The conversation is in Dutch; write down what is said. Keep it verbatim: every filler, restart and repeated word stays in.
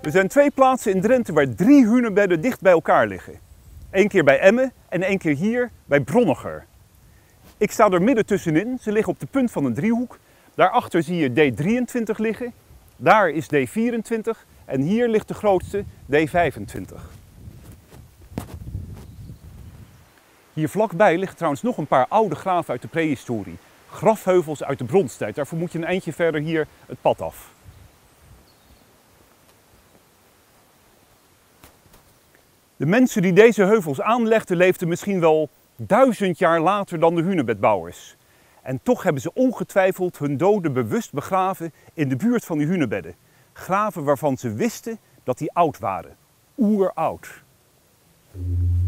Er zijn twee plaatsen in Drenthe waar drie hunebedden dicht bij elkaar liggen. Eén keer bij Emmen en één keer hier bij Bronniger. Ik sta er midden tussenin, ze liggen op de punt van een driehoek. Daarachter zie je D drieëntwintig liggen, daar is D vierentwintig en hier ligt de grootste D vijfentwintig. Hier vlakbij liggen trouwens nog een paar oude graven uit de prehistorie. Grafheuvels uit de bronstijd, daarvoor moet je een eindje verder hier het pad af. De mensen die deze heuvels aanlegden leefden misschien wel duizend jaar later dan de hunebedbouwers. En toch hebben ze ongetwijfeld hun doden bewust begraven in de buurt van die hunebedden. Graven waarvan ze wisten dat die oud waren. Oeroud.